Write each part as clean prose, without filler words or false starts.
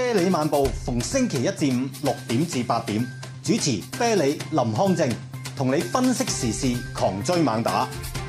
啤梨漫步逢星期一至五6點至8點，主持啤梨林康正，同你分析時事，狂追猛打。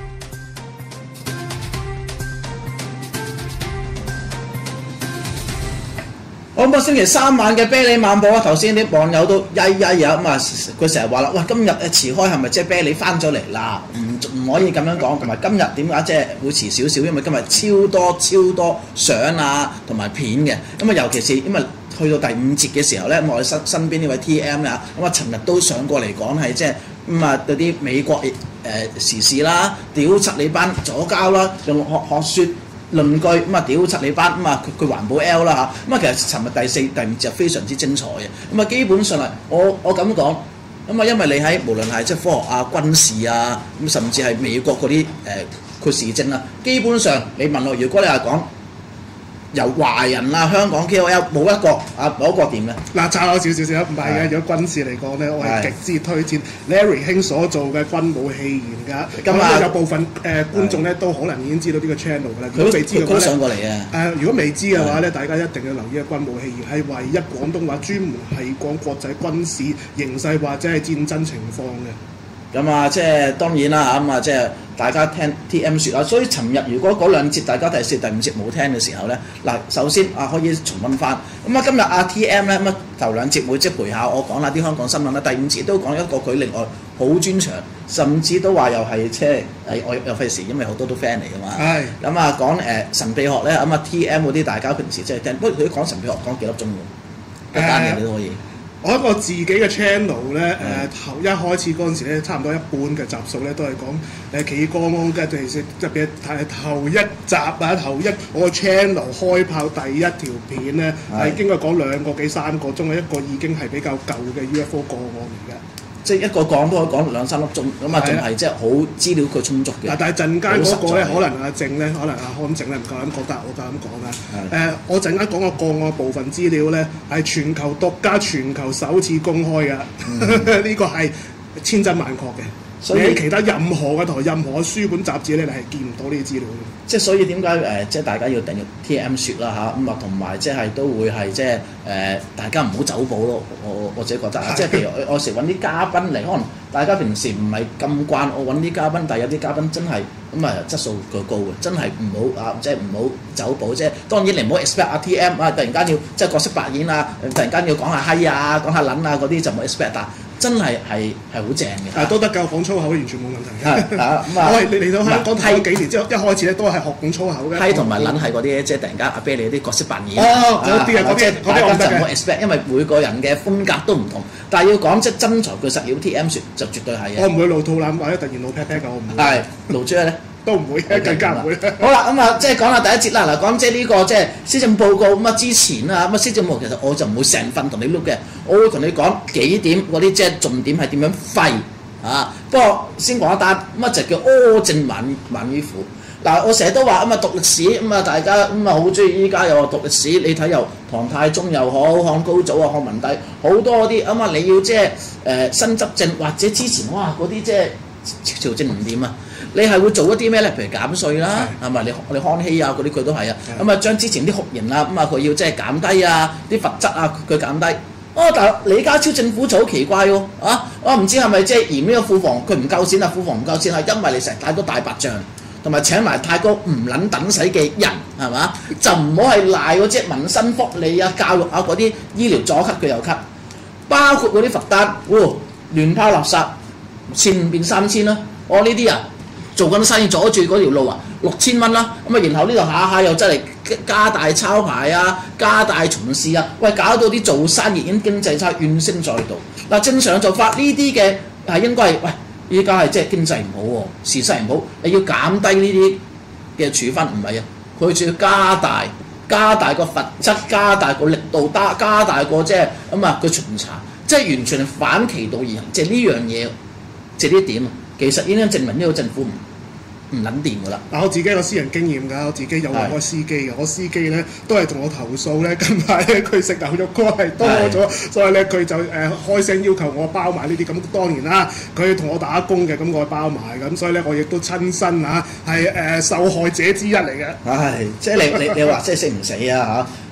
好咁啊！星期三晚嘅啤梨漫步啊，頭先啲網友都曳咁啊，佢成日話啦，喂，今日遲開係咪即係啤梨翻咗嚟啦？唔可以咁樣講，同埋今日點解即係會遲少少？因為今日超多相啊同埋片嘅，咁啊尤其是因為去到第5節嘅時候咧，咁我哋身邊呢位 TM 啊，咁啊尋日都上過嚟講係即係咁啊嗰啲美國時事啦，屌柒你班左膠啦，用學説論據咁啊，屌柒你班咁啊，佢環保 L 啦嚇，咁啊其實尋日第4、第5節非常之精彩嘅，咁啊基本上啊，我咁講，咁啊因為你喺無論係即係科學啊、軍事啊，咁甚至係美國嗰啲佢時政啊，基本上你問我，如果你係講由華人啊、香港 KOL 冇一個掂嘅。 嗱，差我少少唔係嘅。如果軍事嚟講咧，我係極之推薦 Larry 兄所做嘅軍武戲言㗎。咁有部分觀眾咧都可能已經知道呢個 channel 㗎啦。如果未知嘅話咧， 上過嚟嘅。 如果未知嘅話咧，大家一定要留意嘅軍武戲言係唯一廣東話專門係講國際軍事形勢或者係戰爭情況嘅。 咁啊，即係當然啦嚇，咁啊，即係大家聽 TM 説啦。所以尋日如果嗰2節大家第4、第5節冇聽嘅時候咧，嗱，首先啊可以重溫翻。咁啊，今日阿 TM 咧咁啊頭2節會即係陪下我講下啲香港新聞啦。第5節都講一個佢另外好專長，甚至都話又係即係我又費事，因為好多都 friend 嚟㗎嘛。係。咁啊講神秘學咧，咁啊 TM 嗰啲大家平時即係聽，不過佢講神秘學講幾粒鐘喎，一單嘢你都可以。 我一個自己嘅 channel 咧，頭一開始嗰陣時咧，差唔多一半嘅集數咧都係講企鵝安嘅，特別係頭1集啊，我個 channel 開炮第1條片咧，係應該講2個幾3個鐘嘅，一個已經係比較舊嘅 UFO 個案嚟嘅。 即係一個講都可以講2、3粒鐘，咁啊仲係即係好資料佢充足嘅。 但係陣間嗰個咧，可能阿正咧，可能阿康正咧唔夠膽講，但係我夠膽講啦。我陣間講個案部分資料咧，係全球獨家、全球首次公開嘅，呢個係千真萬確嘅。所以其他任何嘅台、任何嘅書本雜誌咧，你係見唔到呢啲資料嘅。 即係所以點解即係大家要訂閱 TM 説啦嚇，咁啊同埋即係都會係即係大家唔好走寶咯。我自己覺得啊，即係譬如我時揾啲嘉賓嚟，可能大家平時唔係咁慣，我揾啲嘉賓，但係有啲嘉賓真係咁啊質素佢高嘅，真係唔好啊，即係唔好走寶。即係當然你唔好 expect 啊 TM 啊，突然間要即係角色扮演啊，突然間要講下閪啊、講下撚啊嗰啲就唔好 expect，但真係好正嘅。 都得㗎，講粗口完全冇問題嘅。我係嚟到香港睇幾年之後，一開始咧都係學講粗口嘅。 閪同埋撚係嗰啲即係突然間阿啤你啲角色扮演。 嗰啲啊， 大家就唔好 expect，因為每個人嘅風格都唔同。但係要講即係真材實料 TM 説就絕對係嘅。 我唔會露肚腩或者突然露 pat pat 㗎，我唔會。 係露豬咧。 都唔會，更加唔會。 好啦，咁啊，即係講下第1節啦。嗱，講即係呢個即係施政報告咁啊，之前啊，咁啊施政報告其實我就唔會成份同你碌嘅，我會同你講幾點嗰啲即係重點係點樣廢啊。不過先講一單，咁啊就叫柯正萬於虎。嗱，我成日都話咁啊讀歷史咁啊，大家咁啊好中意依家又話讀歷史，你睇由唐太宗又好，漢高祖啊、漢文帝好多啲咁啊，你要即係新執政或者之前哇嗰啲即係朝政唔掂啊。你係會做一啲咩咧？譬如減稅啦，係咪？你康熙啊嗰啲佢都係啊。咁啊將之前啲酷刑啊咁啊佢要即係減低啊，啲罰則啊佢減低。但係李家超政府就好奇怪喎，我唔知係咪即係嫌呢個庫房佢唔夠錢啊？庫房唔夠錢係因為你成日太多大白象，同埋請埋太多唔撚等使嘅人係嘛？就唔好係賴嗰隻民生福利啊、教育啊嗰啲醫療左咳佢又咳，包括嗰啲罰單，亂拋垃圾1000變3000啦，我呢啲人。做緊生意阻住嗰條路啊，6000蚊啦，咁啊然後呢度下下又真係加大抄牌啊，加大巡視啊，喂搞到啲做生意已經經濟差怨聲載道。嗱正常做法呢啲嘅係應該係喂依家係即係經濟唔好喎，時勢唔好，你要減低呢啲嘅處分，唔係啊，佢仲要加大個罰則，加大個力度，加大個即係咁啊個巡查，即係完全係反其道而行，即係呢樣嘢，即係呢點啊，其實已經證明呢個政府唔撚掂㗎啦！ 我自己有私人經驗㗎，我自己有揾過司機嘅，我司機咧都係同我投訴咧，近排咧佢食牛肉乾係多咗，所以咧佢就開聲要求我包埋呢啲。咁當然啦，佢同我打工嘅，咁我包埋，咁所以咧我亦都親身係受害者之一嚟嘅。 係，即係你話即係識唔死啊嚇？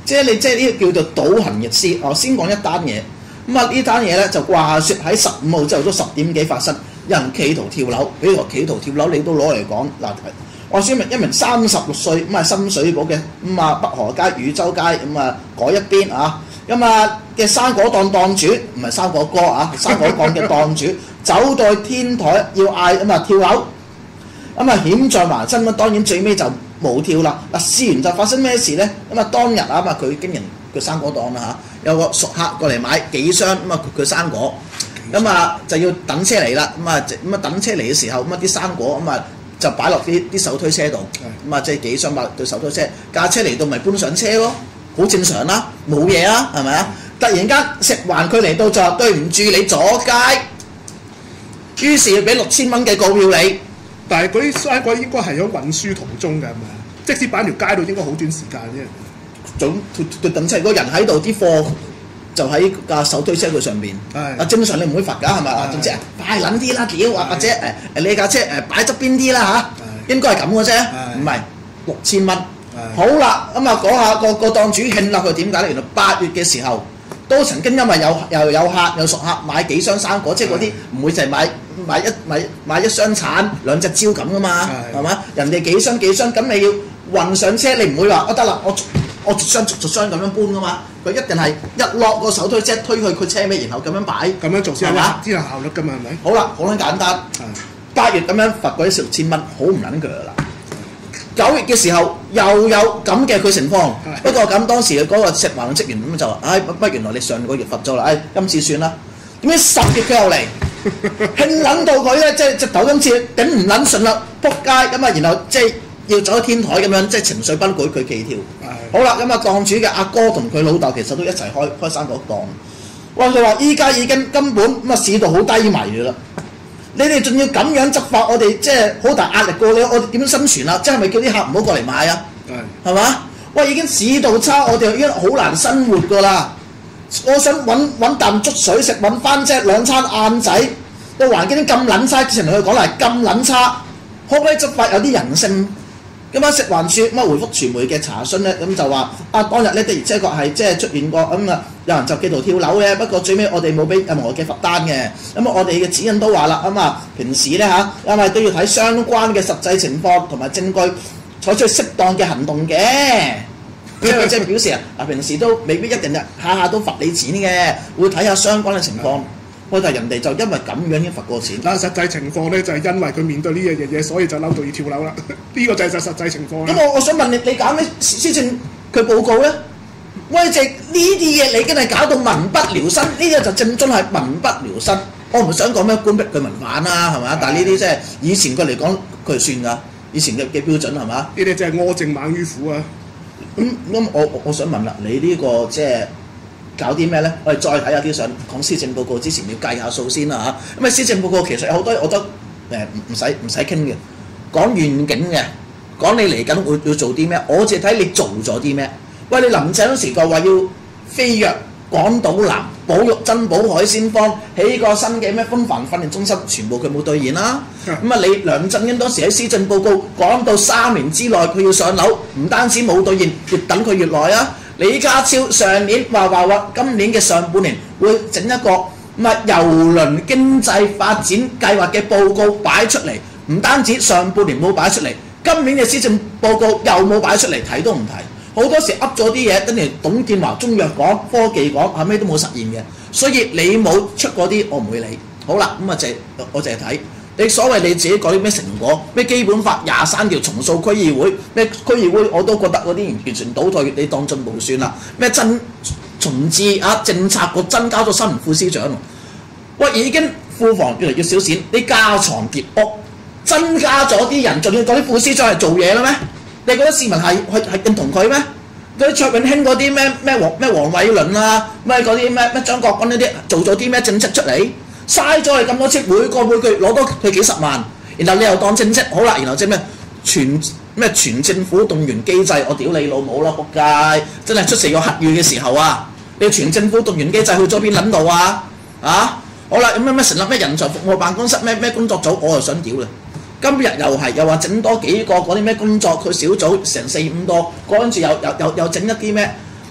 即係你即係呢個叫做倒行逆施。先講一單嘢，咁啊呢單嘢咧就話説喺15號朝頭早10點幾發生，有人企圖跳樓，俾個企圖跳樓你都攞嚟講嗱。話説一名36歲咁啊深水埗嘅咁啊北河街汝州街咁啊嗰一邊啊咁啊嘅生果檔檔主，唔係生果哥啊，生果檔嘅檔主走到天台要嗌咁啊跳樓，咁啊險在埋身，咁當然最尾就冇跳啦。嗱試完就發生咩事咧？咁啊當日啊嘛佢經營佢生果檔啦嚇，有個熟客過嚟買幾箱咁啊佢生果，咁啊就要等車嚟啦，咁啊等車嚟嘅時候咁啊啲生果咁啊就擺落啲手推車度，咁啊即係幾箱擺對手推車，架車嚟到咪搬上車咯，好正常啦，冇嘢啊，係咪啊？突然間食環佢嚟到就話對唔住你阻街，於是要俾6000蚊嘅告票你。 但係嗰啲生果應該係喺運輸途中㗎，係咪啊？即使擺條街度應該好短時間啫。 總等車個人喺度，啲貨就喺架手推車佢上邊。正常你唔會罰㗎係咪啊？總之快撚啲啦屌，或者你架車擺側邊啲啦嚇，應該係咁嘅啫，唔係6000蚊。好啦，咁啊講下個檔主慶啦，佢點解咧？原來8月嘅時候都曾經因為又有客有熟客買幾箱生果，即係嗰啲唔會就係買一箱橙2隻蕉咁噶嘛，係嘛？人哋幾箱，咁你要運上車，你唔會話得啦，我逐箱咁樣搬噶嘛，佢一定係一落個手推車推去佢車尾，然後咁樣擺， 咁樣做先係先有效率㗎嘛，係咪？ 好啦，好撚簡單。8月咁樣罰嗰啲6000蚊，好唔撚鋸啦。9月嘅時候又有咁嘅佢情況，不過咁當時嘅嗰個食環職員咁就話：不原來你上個月罰咗啦，今次算啦。點解10月佢又嚟，興撚到佢咧，即係直頭今次頂唔撚順啦，撲街咁啊！然後即係要走去天台咁樣，即係情緒崩潰，佢企跳。好啦，咁啊檔主嘅阿哥同佢老豆其實都一齊開生果檔。哇！佢話依家已經根本咁啊市道好低迷㗎啦。你哋仲要咁樣執法，我哋即係好大壓力過你，我哋點生存啊？即係咪叫啲客唔好過嚟買啊？係嘛？喂，已經市道差，我哋已經好難生活㗎啦。我想揾啖粥水食，揾翻即係2餐晏仔，個環境咁撚差，之前同佢講嚟咁撚差，可唔可以執法有啲人性？咁啊食環署咁啊回覆傳媒嘅查詢咧，咁就話當日咧的而且確係即係出現過咁啊，有人就企圖跳樓嘅，不過最尾我哋冇俾任何嘅罰單嘅。咁我哋嘅指引都話啦，咁啊平時咧嚇，因為都要睇相關嘅實際情況同埋證據，採取適當嘅行動嘅。即係表示平時都未必一定下下都罰你錢嘅，會睇下相關嘅情況。但係人哋就因為咁樣已經罰過錢。但實際情況咧就係因為佢面對呢樣嘢，所以就嬲到要跳樓啦。呢個就係實際情況啦。 咁我想問你搞咩施政佢報告咧？喂，就呢啲嘢你已經係搞到民不聊生，呢個就正宗係民不聊生。我唔想講咩官逼佢民反啦，係嘛？但係呢啲即係以前佢嚟講，佢係算㗎，以前嘅標準係嘛？ 呢啲真係柯正猛於虎啊！ 咁我想問啦，你呢個即係搞啲咩咧？我哋再睇下啲相，講施政報告之前要計下數先啦嚇。咁啊施政報告其實有好多我覺得唔使傾嘅，講願景嘅，講你嚟緊會要做啲咩，我淨係睇你做咗啲咩。喂，你林鄭嗰時個話要飛躍港島南，保育珍寶海鮮坊，起個新嘅咩風帆訓練中心，全部佢冇兌現啦。咁啊，你梁振英當時喺施政報告講到3年之內佢要上樓，唔單止冇兌現，越等佢越耐啊！李家超上年話今年嘅上半年會整一個郵輪經濟發展計劃嘅報告擺出嚟，唔單止上半年冇擺出嚟，今年嘅施政報告又冇擺出嚟，睇都唔睇。好多時噏咗啲嘢，跟住董建華中藥講、科技講，後尾都冇實現嘅。所以你冇出嗰啲，我唔會理。好啦，咁啊我淨係睇你所謂你自己講啲咩成果，咩基本法23條重塑區議會，咩區議會我都覺得嗰啲完全倒退，你當進步算啦。咩重置政策局增加咗新聞副司長，喂已經庫房越嚟越少錢，你加床疊屋，增加咗啲人，仲要嗰啲副司長係做嘢啦咩？你覺得市民係認同佢咩？嗰啲卓永興嗰啲咩黃偉綸啊，咩嗰啲咩張國軍呢啲做咗啲咩政績出嚟？嘥咗你咁多錢，每個月攞多佢幾10萬，然後你又當政績好啦，然後即係全政府動員機制，我屌你老母啦！仆街，真係出成個黑雨嘅時候啊！你全政府動員機制去咗邊撚度啊？好啦，咁咩成立咩人才服務辦公室咩工作組，我就想屌啦！今日又話整多幾個嗰啲咩工作佢小組成4、5個，嗰陣時又整一啲咩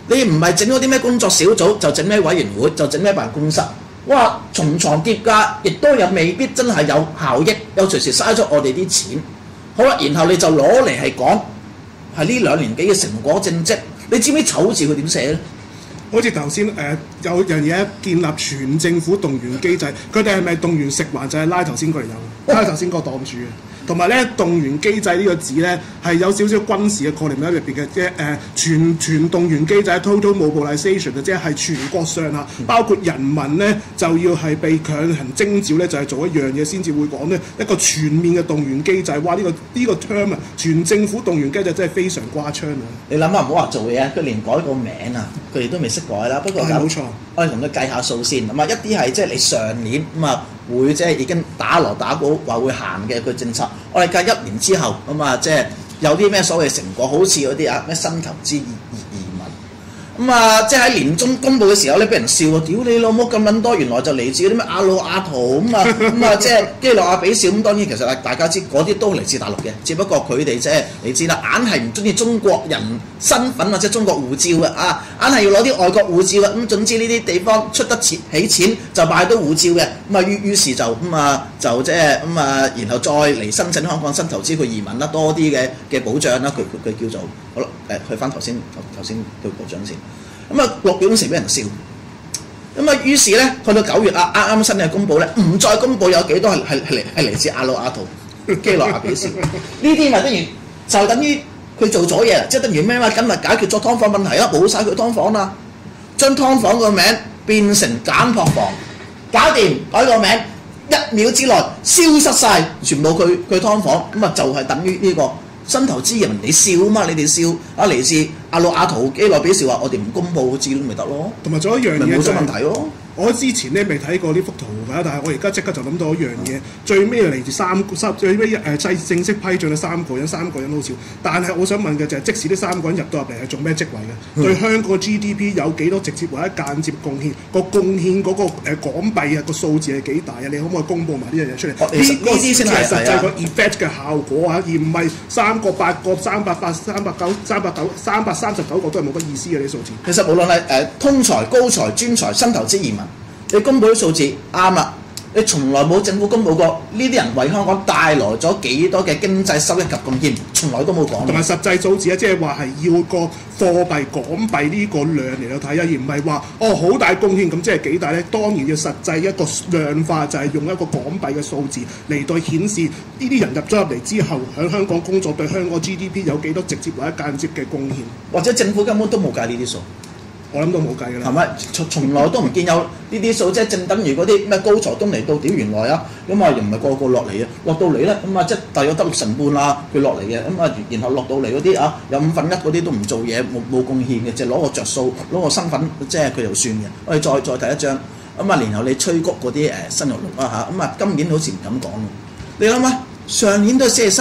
你唔係整咗啲咩工作小組，就整咩委員會，就整咩辦公室。哇！重床疊架，亦都有未必真係有效益，又隨時嘥咗我哋啲錢。好啦，然後你就攞嚟係講係呢2年幾嘅成果政績，你知唔知醜字佢點寫咧？ 好似頭先有樣嘢建立全政府動員機制，佢哋係咪動員食環就係拉頭先嗰條友，拉頭先個檔主嘅。同埋咧，動員機制呢個字咧係有少少軍事嘅概念喺入邊嘅，即係全動員機制 total mobilization 嘅，即係全國上下，包括人民咧就要係被強行徵召咧，就係做一樣嘢先至會講咧一個全面嘅動員機制。哇！呢個 term 啊，全政府動員機制真係非常誇張啊！ 你諗下，唔好話做嘢啊，佢連改個名啊，佢哋都未識改啦。不過冇錯， 我哋同佢計下數先。咁啊，一啲係即係你上年咁啊會即係已經打鑼打鼓話會行嘅佢政策，我哋計1年之後咁啊，即係有啲咩所謂成果，好似嗰啲啊咩新投資移民咁啊，即係喺年中公佈嘅時候咧，俾人笑啊！屌你老母咁撚多，原來就嚟自嗰啲咩阿魯阿圖咁啊，即係基諾亞比少咁。當然其實大家知嗰啲都嚟自大陸嘅，只不過佢哋即係你知啦，硬係唔中意中國人身份或者中國護照嘅啊，硬係要攞啲外國護照嘅。咁總之呢啲地方出得起錢就買到護照嘅，咁啊於是就就即係然後再嚟申請香港新投資，佢移民得多啲嘅保障啦。佢叫做好啦，去翻頭先佢部長先。咁啊落表嗰時俾人笑，咁啊於是咧去到9月啊，啱新嘅公佈咧，唔再公佈有幾多係嚟自阿魯阿圖基諾亞比少，呢啲咪等於佢做咗嘢，即係等於咩嘛？今日解決咗劏房問題啦，冇晒佢劏房啦，將劏房個名變成簡樸房，搞掂改個名，1秒之內消失晒全部佢劏房，咁啊就係等於呢個。新投資人哋笑啊嘛，你哋笑啊嚟自阿魯阿圖基諾比少話我哋唔公佈資料咪得咯， 同埋仲有一樣嘢冇咗問題咯。 我之前咧未睇過呢幅圖㗎，但係我而家即刻就諗到一樣嘢，最尾嚟自最尾正式批准咗3個人，3個人好少。但係我想問嘅就係，即使呢3個人入到入嚟係做咩職位嘅？對香港 GDP 有幾多直接或者間接貢獻？個貢獻嗰個港幣啊個數字係幾大啊？你可唔可以公佈埋呢樣嘢出嚟？呢啲先係實際個 effect 嘅效果啊，而唔係3個8個308、339個都係冇乜意思嘅啲數字。 其實無論係通才、高才、專才、新投資移民。你公佈啲數字啱啦，你從來冇政府公佈過呢啲人為香港帶來咗幾多嘅經濟收益及貢獻，從來都冇講。同埋實際數字啊，即係話係要個貨幣港幣呢個量嚟到睇啊，而唔係話好大貢獻咁即係幾大咧？當然要實際一個量化，就係用一個港幣嘅數字嚟到顯示呢啲人入咗入嚟之後，喺香港工作對香港 GDP 有幾多直接或者間接嘅貢獻，或者政府根本都冇計呢啲數。我諗都冇計㗎啦，係咪？從來都唔見有呢啲數，即係正等於嗰啲咩高才都嚟到屌原來啊，咁啊又唔係個個落嚟啊，落到嚟咧咁啊即係大約得6成半啦，佢落嚟嘅咁啊，然後落到嚟嗰啲啊有1/5嗰啲都唔做嘢，冇貢獻嘅，就攞個着數，攞個身份即係佢就算嘅。我哋再睇一張咁啊，然後你催谷嗰啲生育率啊嚇，咁啊今年好似唔敢講，你諗下上年都係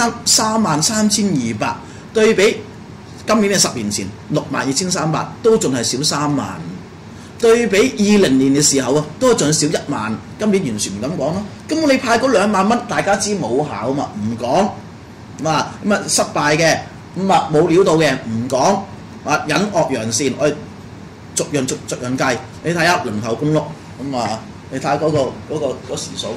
43,200對比。今年嘅10年前62,300都仲係少3萬，對比20年嘅時候啊，都仲少1萬。今年完全唔敢講咯。咁你派嗰2萬蚊，大家知冇效啊嘛，唔講咁啊失敗嘅咁啊冇料到嘅唔講啊隱惡揚善，我哋逐樣計。你睇下輪候公屋咁啊，你睇下嗰時數。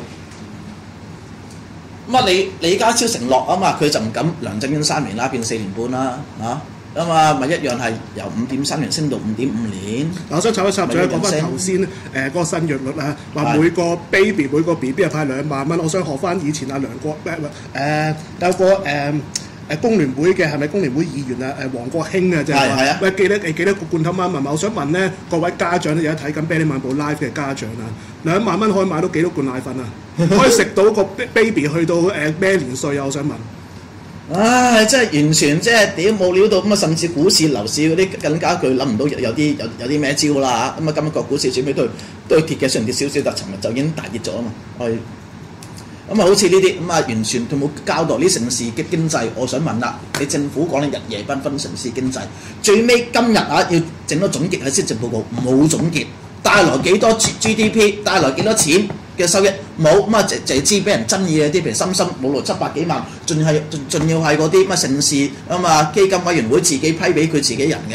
咁啊李家超承諾啊嘛，佢就唔敢梁振英3年啦，變4年半啦嚇。咁啊，咪一樣係由5.3年升到5.5年。我想插一插嘴，講翻頭先嗰個生育率啊，話每個 baby 每個 BB 係派2萬蚊。我想學翻以前阿梁國有個工聯會嘅係咪工聯會議員啊？黃國興啊，就係話喂記得個罐頭蚊係咪？我想問咧，各位家長咧，而家睇緊啤梨漫步 live 嘅家長啊，2萬蚊可以買到幾多罐奶粉啊？可以食到個 baby 去到咩年歲啊？我想問。唉，真係完全即係屌冇料到咁啊！甚至股市、樓市嗰啲更加佢諗唔到有啲咩招啦嚇！咁啊，今日個股市最尾都係跌嘅，雖然跌少少，但尋日就已經大跌咗啊嘛！咁啊，好似呢啲咁啊，完全佢冇交代呢城市嘅經濟。我想問啦，你政府講你日夜繽紛城市經濟，最尾今日啊要整多總結喺施政報告，冇總結，帶來幾多 GDP， 帶來幾多錢嘅收益冇咁啊，就知俾人爭議嘅啲，譬如深深冇落700幾萬，仲要係嗰啲乜城市啊嘛基金委員會自己批俾佢自己人嘅，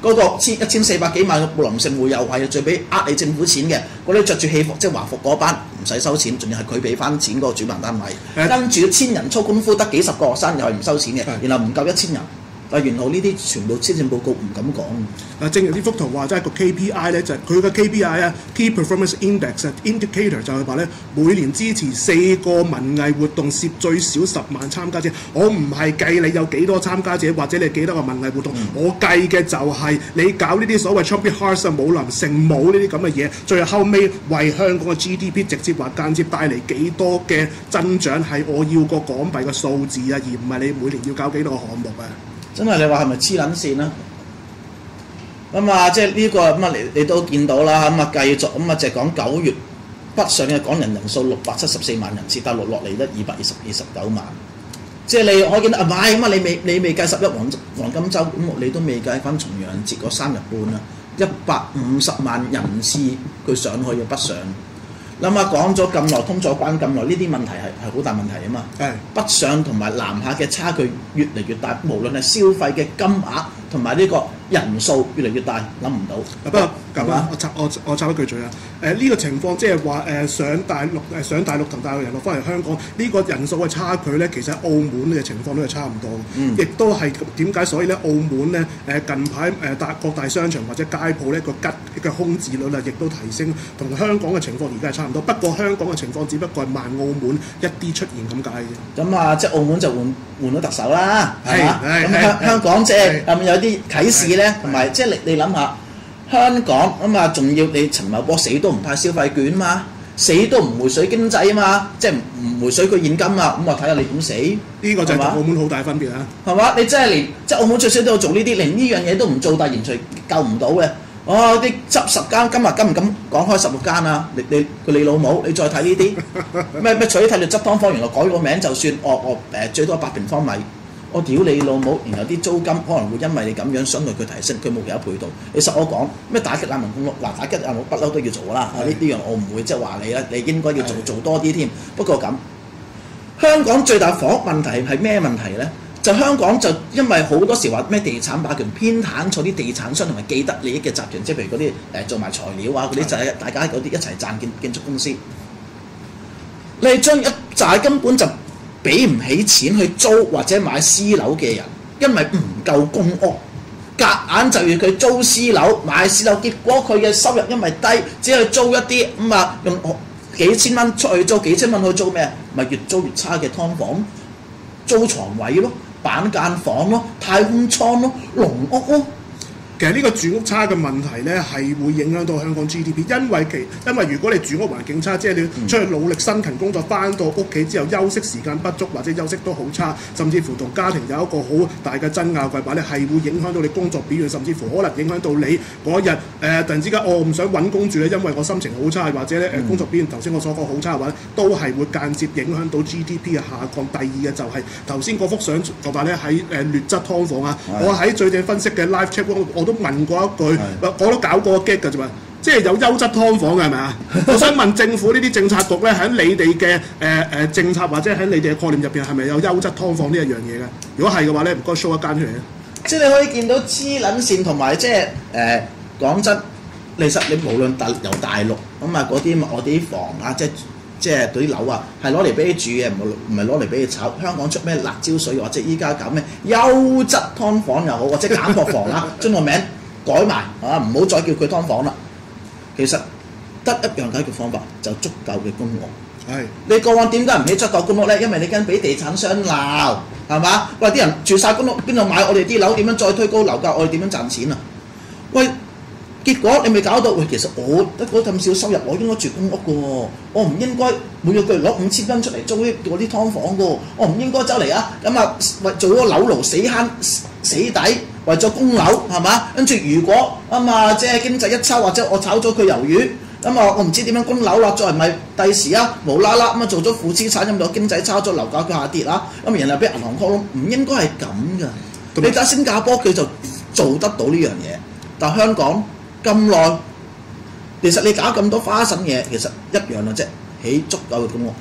嗰個1400幾萬嘅布林聖會又係最俾呃你政府錢嘅，嗰啲着住戲服即係華服嗰班唔使收錢，仲要係佢俾翻錢嗰個主辦單位，跟住1000人操功夫得幾十個學生又係唔收錢嘅，然後唔夠1000人。然後呢啲全部施政報告唔敢講。 正如呢幅圖話，即係個 KPI 咧，就係佢嘅 KPI 啊 ，Key Performance Index Indicator 就係話咧，每年支持4個文藝活動，攝最少10萬參加者。我唔係計你有幾多參加者，或者你幾多個文藝活動，我計嘅就係你搞呢啲所謂 Chubby Hearts 啊、舞林聖舞呢啲咁嘅嘢，最後尾為香港嘅 GDP 直接或間接帶嚟幾多嘅增長，係我要個港幣嘅數字啊，而唔係你每年要搞幾多個項目啊。 真係你話係咪黐撚線啦？咁啊，即係呢個咁啊，你都見到啦。咁啊，繼續咁啊，就係講9月北上嘅港人人數674萬人次，大陸落嚟得229萬。即係你可以見到啊，買咁啊，你未計11黃金週，咁你都未計翻重陽節嗰3日半啊，150萬人次佢上去嘅北上。諗下講咗咁耐，通咗關咁耐，呢啲問題係好大問題啊嘛。北上同埋南下嘅差距越嚟越大，無論係消費嘅金額同埋呢個人數越嚟越大，諗唔到。 不過咁啊，我插一句嘴啊。呢個情況即係話上大陸同大陸人落翻嚟香港呢個人數嘅差距咧，其實澳門嘅情況都係差唔多嘅。亦都係點解所以咧澳門咧近排各大商場或者街鋪咧個吉嘅空置率啊，亦都提升，同香港嘅情況而家係差唔多。不過香港嘅情況只不過係慢澳門一啲出現咁解嘅。 咁啊，即係澳門就換咗特首啦，係嘛？咁香港即係有啲啟示咧，同埋即係你諗下。香港咁啊，仲要你陳茂波死都唔派消費券嘛，死都唔回水經濟啊嘛，即係唔回水佢現金啊，咁我睇下你點死？呢個就係同澳門好大分別啊！ 係嘛？你真係連即係澳門最少都要做呢啲，連呢樣嘢都唔做，但係完全救唔到嘅。哦，啲執10間，今日敢唔敢講開16間啊？你老母，你再睇呢啲咩取睇你執劏房，原來改個名就算，最多8平方米。我屌你老母，然後啲租金可能會因為你咁樣想去佢提升，佢冇其他配套。你實我講咩打擊難民公屋嗱，打擊難民不嬲都要做啦。呢樣我唔會即係話你啦，你應該要做多啲添。不過咁，香港最大房屋問題係咩問題咧？就香港就因為好多時話咩地產霸權偏袒錯啲地產商同埋既得利益嘅集團，即係譬如嗰啲做埋材料啊嗰啲就係大家嗰啲一齊賺建築公司，你將一紮根本就俾唔起錢去租或者買私樓嘅人，因為唔夠公屋，夾硬就要佢租私樓買私樓，結果佢嘅收入因為低，只係租一啲用幾千蚊出去租，幾千蚊去租咩？咪越租越差嘅劏房、租床位咯、板間房咯、太空艙咯、籠屋咯。 其實呢個住屋差嘅問題咧，係會影響到香港 GDP，因為如果你住屋環境差，即係你出去努力辛勤工作，翻到屋企之後休息時間不足，或者休息都好差，甚至乎同家庭有一個好大嘅爭拗嘅話咧，係會影響到你工作表現，甚至乎可能影響到你嗰日突然之間我唔想揾工住咧，因為我心情好差，或者咧工作表現頭先我所講好差嘅話咧，都係會間接影響到 GDP 嘅下降。第二嘅就係頭先嗰幅相嘅話咧，喺劣質劏房啊，我喺最正分析嘅 live check 我都問過一句，我都搞過個 gag 㗎啫嘛，即係有優質劏房嘅係咪啊？我想問政府呢啲政策局咧，喺你哋嘅政策或者喺你哋嘅概念入邊，係咪有優質劏房呢一樣嘢嘅？如果係嘅話咧，唔該 show 一間出嚟啊！ 即係你可以見到黐撚線同埋即係講真，其實你無論由大陸咁啊嗰啲房啊，即係嗰啲樓啊，係攞嚟俾你住嘅，唔係攞嚟俾你炒。香港出咩辣椒水，或者依家搞咩優質劏房又好，或者簡樸房啦，將個名改埋啊，唔好再叫佢劏房啦。其實得一樣解決方法，就足夠嘅公屋。 係你個案點解唔起足夠公屋咧？因為你驚俾地產商鬧，係嘛？喂，啲人住晒公屋，邊度買我哋啲樓？點樣再推高樓價？我哋點樣賺錢啊？喂！結果你咪搞到，喂，其實我得嗰咁少收入，我應該住公屋嘅喎，我唔應該每個月攞5000蚊出嚟租嗰啲劏房嘅喎，我唔應該走嚟啊咁啊，為做咗樓奴死慳死抵，為咗供樓係嘛？跟住如果即係經濟一差，或者我炒咗佢魷魚，我唔知點樣供樓啦，再唔係第時啊無啦啦做咗負資產，咗經濟差咗，樓價佢下跌啦，然後俾銀行 call，唔應該係咁㗎。你睇新加坡佢就做得到呢樣嘢，但香港咁耐，其實你搞咁多花神嘢，其實一樣啦啫，起足夠嘅公屋。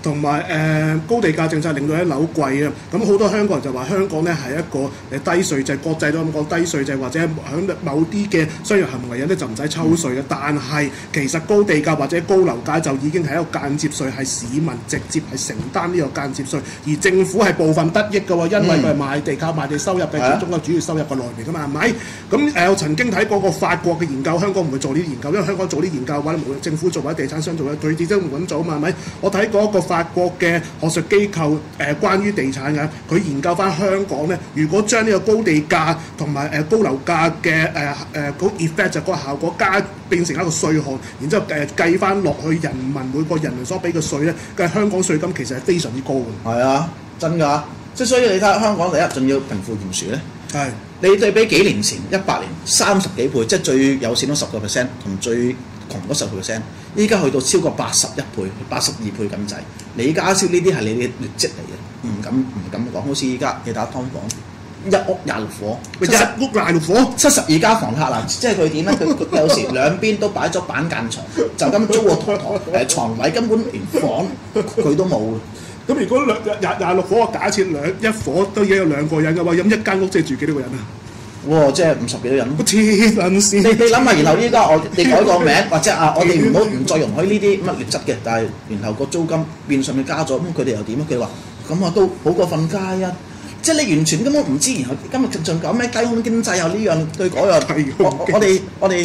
同埋高地價政策令到啲樓貴啊，咁好多香港人就話香港咧係一個低稅制，國際都咁講低稅制，或者喺某啲嘅商業行為咧就唔使抽稅嘅。但係其實高地價或者高樓價就已經係一個間接稅，係市民直接係承擔呢個間接稅，而政府係部分得益嘅喎，因為佢係賣地靠賣地收入嘅其中一個主要收入嘅來源㗎嘛，係咪？咁我曾經睇過個法國嘅研究，香港唔會做呢啲研究，因為香港做啲研究嘅話，無論政府做或者地產商做咧，佢自己都唔揾做啊嘛，係咪？我睇過一個法國嘅學術機構關於地產嘅，佢研究翻香港咧，如果將呢個高地價同埋高樓價嘅嗰 effect 就嗰個效果變成一個稅項，然之後計翻落去人民每個人所俾嘅稅咧，嘅香港稅金其實係非常之高嘅。 係啊，真㗎，即係所以你睇下香港第一仲要貧富懸殊咧。 係。 你對比幾年前18年30幾倍，即係最有錢嗰10%同最窮嗰10%，依家去到超過81倍、82倍咁滯。李家超呢啲係你嘅劣跡嚟嘅，唔敢講。好似依家你打劏房，一屋26伙， 一屋26伙 ，72家房客嗱，即係佢點咧？佢有時兩邊都擺咗板間床，就咁租個堂床位根本連房佢都冇。 咁如果26伙，假設一伙都已經有2個人嘅話，咁一間屋即係住幾多個人啊？ 哇！即係50幾個人。 黐撚線！ 你諗下，然後依家你改個名，或者我哋唔再容許呢啲乜劣質嘅，但係然後個租金變相嘅加咗，咁佢哋又點啊？佢話咁啊都好過瞓街啊！即係你完全根本唔知，然後今日仲講咩低空經濟又呢樣對嗰樣，我哋。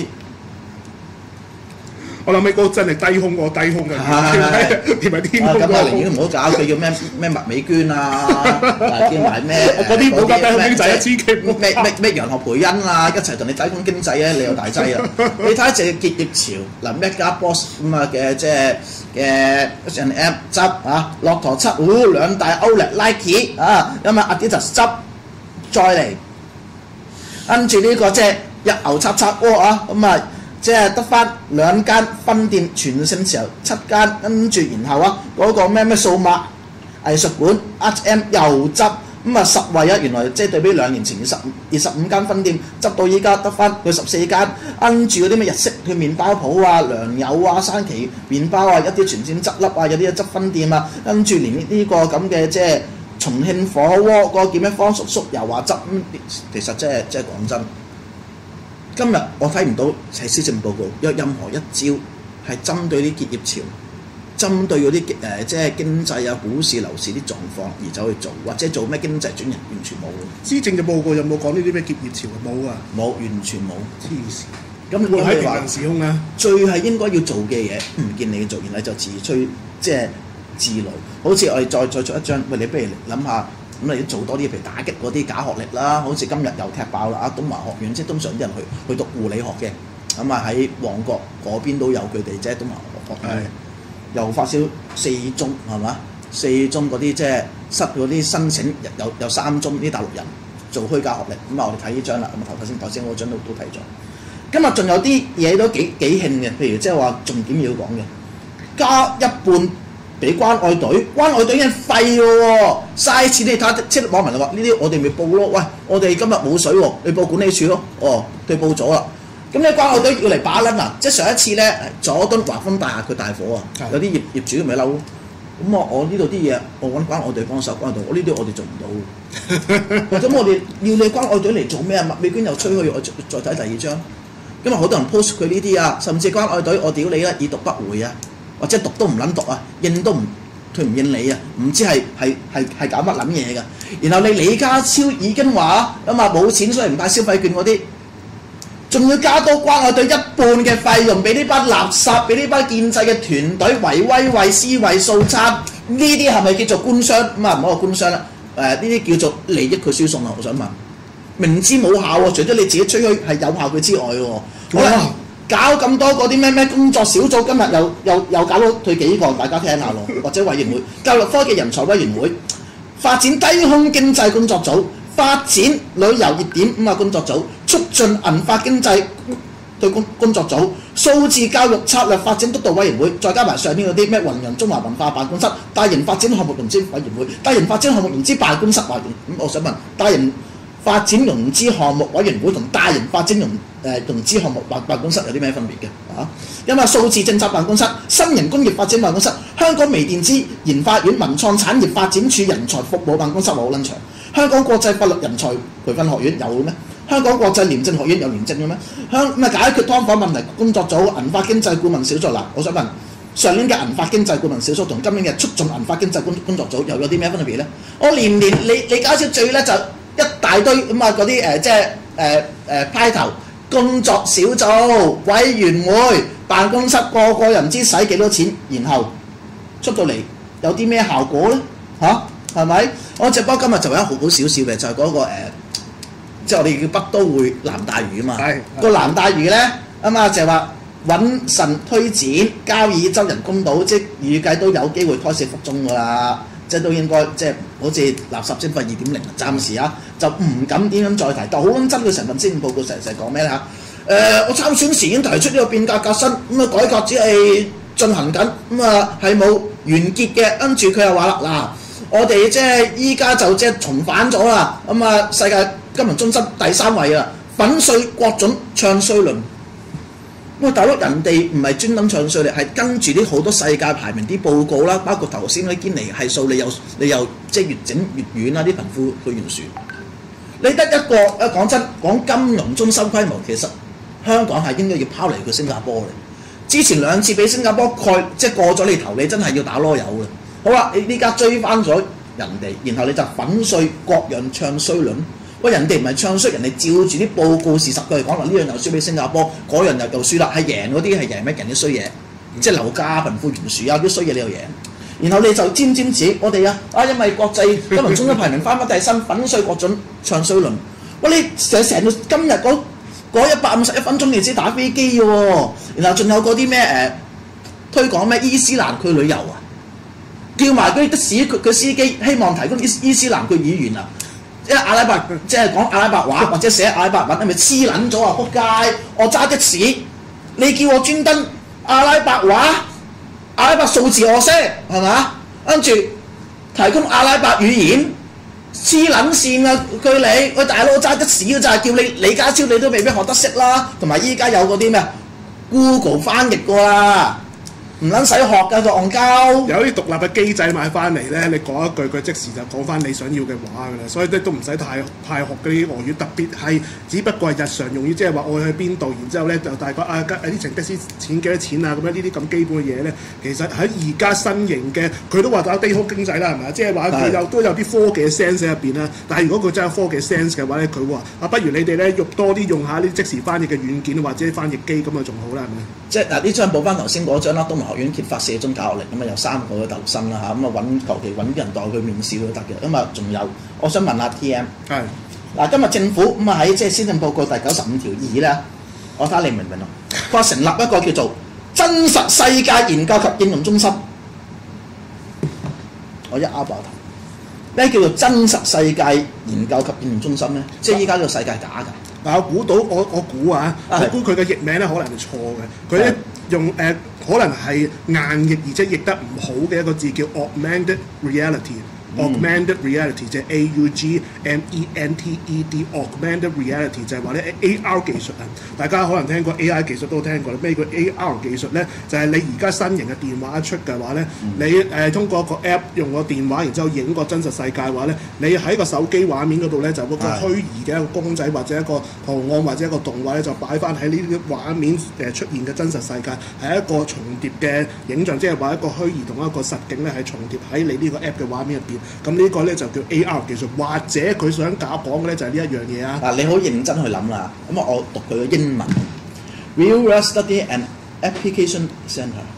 我諗起嗰個真係低空喎，低空嘅，貼埋天空。 咁啊，寧願唔好搞佢叫咩麥美娟啊，叫埋咩嗰啲冇搞低空經濟啊，千祈咩楊學培恩啊，一齊同你低空經濟啊，你又大劑啊！你睇隻結業潮嗱，Mega Boss 咁啊嘅即係嘅 H&M 執啊，駱駝執兩大 Outlet Nike 啊，咁啊 Adidas 執再嚟，跟住呢個即係日牛叉叉鍋啊，咁啊〜即係得翻2間分店，全盛時候7間，跟住然後啊嗰個咩數碼藝術館 H&M 又執，咁啊10位啊，原來即係對比2年前25間分店，執到依家得翻佢14間，跟住嗰啲咩日式嘅麵包鋪啊、良友啊、山崎麵包啊，一啲全線執笠啊，有啲執分店啊，跟住連呢個咁嘅即係重慶火鍋嗰個叫咩方叔叔又話執，其實即係講真。今日我睇唔到係施政報告有任何一招係針對啲結業潮、針對嗰啲即係經濟啊、股市、樓市啲狀況而走去做，或者做咩經濟轉型，完全冇。 施政嘅報告有冇講呢啲咩結業潮？冇啊， 冇，完全冇。 黐線！ 咁會喺平行時空啊？ 最係應該要做嘅嘢，唔見你做，然後就自吹即係自擂。好似我哋再出一張，喂，你不如諗下。咁你做多啲，譬如打擊嗰啲假學歷啦，好似今日又踢爆啦！東華學院即係通常啲人去讀護理學嘅，咁啊喺旺角嗰邊都有佢哋即係東華學院，又發燒4宗係嘛？4宗嗰啲即係嗰啲申請有3宗啲大陸人做虛假學歷，咁啊我哋睇呢張啦，咁啊頭先嗰張都睇咗。今日仲有啲嘢都幾興嘅，譬如即係話重點要講嘅，加一半。俾關愛隊，關愛隊已經廢喎，嘥錢。你睇即係網民就話呢啲我哋咪報咯，喂，我哋今日冇水喎，你報管理處咯，佢報咗啦。咁你關愛隊要嚟把撚啊！即係上一次咧，佐敦華豐大廈佢大火啊，有啲業主咪嬲咯。咁我呢度啲嘢，我揾關愛隊幫手，關愛隊，呢啲我哋做唔到。咁我哋要你關愛隊嚟做咩啊？麥美娟又吹噓，我再睇第2張。因為好多人 post 佢呢啲啊，甚至關愛隊我屌你啦，已讀不回啊！或者讀都唔撚讀啊，應都唔佢唔應你啊，唔知係搞乜撚嘢㗎。然後你李家超已經話咁啊冇錢，所以唔派消費券嗰啲，仲要加多關愛隊1半嘅費用俾呢班垃圾，俾呢班建制嘅團隊維威惠私惠素餐，呢啲係咪叫做官商？咁啊唔好話官商啦，呢啲叫做利益佢輸送啊！我想問，明知冇效喎，除咗你自己吹噓係有效佢之外喎，好啦。搞咁多嗰啲咩工作小組，今日又搞到佢幾個，大家聽下咯。或者委員會、教育科技人才委員會、發展低空經濟工作組、發展旅遊熱點工作組、促進銀發經濟對工作組、數字教育策略發展督導委員會，再加埋上邊嗰啲咩弘揚中華文化辦公室、大型發展項目融資委員會、大型發展項目融資辦公室委員。咁我想問，大型發展融資項目委員會同大型發展融資項目辦公室有啲咩分別嘅啊？因為數字政策辦公室、新型工業發展辦公室、香港微電子研發院文創產業發展處人才服務辦公室好撚長，香港國際法律人才培訓學院有咩？香港國際廉政學院有廉政嘅咩？解決劏房問題工作組、銀發經濟顧問小組嗱，我想問上年嘅銀發經濟顧問小組同今年嘅促進銀發經濟工作組又有啲咩分別咧？我年李家超最咧就一大堆咁啊嗰啲派頭工作小組、委員會、辦公室個人唔知使幾多錢，然後出到嚟有啲咩效果咧？係咪？我直播今日就有一好少少嘅，就係嗰個即係我哋叫北都會南大嶼啊嘛。個南大嶼咧就係話穩慎推展交椅洲人工島，即係預計都有機會胎死腹中㗎啦。即係都應該即係好似垃圾徵費2.0，暫時就唔敢點樣再提。但好撚真，佢成份施政報告成講咩咧嚇？我參選時已經提出呢個變革革新，改革只係進行緊，係冇完結嘅。跟住佢又話啦，嗱，我哋即係依家就即係重返咗啦，世界金融中心第3位啊，粉碎各種唱衰論。喂，大佬，人哋唔係專登唱衰你，係跟住啲好多世界排名啲報告啦，包括頭先嗰啲堅尼係數，你又即係越整越遠啦，啲貧富去懸殊。你得一個講真講金融中心規模，其實香港係應該要拋離佢新加坡嚟。之前2次俾新加坡即係過咗你頭，你真係要打籮柚嘅。好啦，你依家追翻咗人哋，然後你就粉碎各樣唱衰論。喂，人哋唔係唱衰，人哋照住啲報告事實佢嚟講話，呢樣又輸俾新加坡，嗰樣又輸啦，係贏嗰啲係贏咩？贏啲衰嘢，即係樓價、貧富懸殊啊啲衰嘢你又贏，然後你就沾沾自喜，我哋因為國際金融中心排名翻第3，粉碎各種唱衰論。喂，你成到今日嗰151分鐘你先打飛機嘅喎，然後仲有嗰啲咩推廣咩伊斯蘭區旅遊啊，叫埋嗰啲的士佢司機希望提供伊斯蘭區語言啊。即係阿拉伯，即係講阿拉伯話或者寫阿拉伯文，係咪黐撚咗啊？仆街！我揸的士，你叫我專登阿拉伯話、阿拉伯數字我識係嘛？跟住提供阿拉伯語言，黐撚線啊！佢你喂大佬揸的士嘅就係叫你李家超你都未必學得識啦。同埋依家有嗰啲咩 Google 翻譯過啦。唔撚使學㗎，個戇鳩。有啲獨立嘅機制買翻嚟咧，你講一句，佢即時就講翻你想要嘅話㗎啦。所以都唔使太學嗰啲外語，特別係只不過係日常用語，即係話我去邊度，然之後咧就大概呢程的士錢幾多錢啊咁樣呢啲咁基本嘅嘢咧，其實喺而家新型嘅佢都話打地殼經濟啦，係咪啊？即係話佢都有啲科技嘅 sense 喺入邊啦。但係如果佢真係科技 sense 嘅話咧，佢會話不如你哋咧多啲用下呢即時翻譯嘅軟件或者翻譯機咁啊，仲好啦，係咪？即係呢張補翻頭先嗰張啦，東華學院揭發4宗教學歷，有3個嘅投生啦嚇，求其揾啲人代佢面試都得嘅。仲有，我想問下 TM， 係嗱，今日政府喺即係施政報告第95條2咧，我睇下你明唔明啊？佢話成立一個叫做真實世界研究及應用中心，我一拗爆頭，咩叫做真實世界研究及應用中心咧？即係依家個世界假㗎。嗱，我估到，我估佢嘅譯名咧可能係錯嘅，佢咧用可能係硬譯，而且譯得唔好嘅一個字叫 augmented reality。augmented reality 就係 AUGMENTED，augmented reality 就係話咧 AR 技術啊！大家可能聽過 AI 技術都聽過啦。咩叫 AR 技術咧？就係你而家新型嘅電話一出嘅話咧，你通過一個 app 用個電話，然之後影個真實世界嘅話咧，你喺個手機畫面嗰度咧就嗰個虛擬嘅一個公仔或者一個圖案或者一個動畫咧，就擺翻喺呢啲畫面出現嘅真實世界，係一個重疊嘅影像，即係話一個虛擬同一個實景咧係重疊喺你呢個 app 嘅畫面入邊。咁呢個咧就叫 AR 技術，或者佢想講嘅咧就係呢一樣嘢啊！嗱，你好認真去諗啦。咁我讀佢嘅英文 ，Real World Study and Application Centre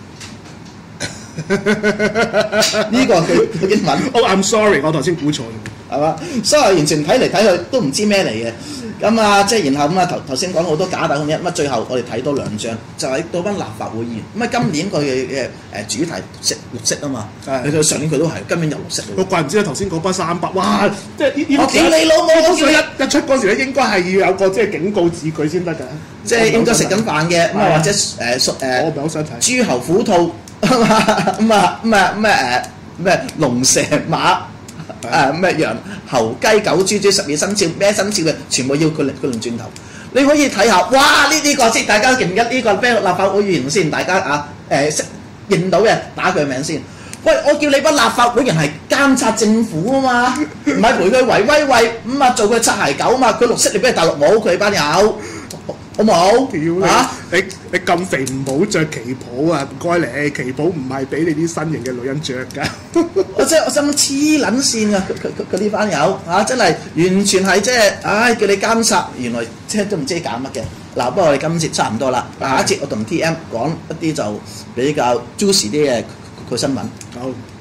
呢個佢英文。Oh, I'm sorry， 我頭先估錯咗，係嘛？所以完全睇嚟睇去都唔知咩嚟嘅。即係然後頭先講好多假大空嘢，最後我哋睇多2張，就係到班立法會議員。今年佢嘅主題綠色啊嘛，佢上年佢都係，今年又綠色。我怪唔知啦，頭先嗰班300，哇！即係我屌你老母！一出嗰時咧，應該係要有個即係警告字句先得㗎。即係應該食緊飯嘅，或者我唔係好想睇豬猴虎兔咩龍蛇馬咩羊猴雞狗豬豬12生肖咩生肖嘅，全部要佢輪轉頭。你可以睇下，哇！呢個先大家記唔記得呢個咩立法會議員先？大家識認到嘅打佢名先。喂，我叫你班立法會人係監察政府啊嘛，唔係陪佢圍威喂咁啊，做佢擦鞋狗啊嘛。佢綠色你俾佢大陸帽，佢班友好冇？ 你咁肥唔好着旗袍啊！唔該你，旗袍唔係俾你啲身形嘅女人着㗎。 我心黐撚線啊！佢呢班友真係完全係叫你監察，原來都唔知搞乜嘅。嗱，不過我哋今節差唔多啦，下一節我同 TM 講一啲就比較 juicy 啲嘅新聞。 好。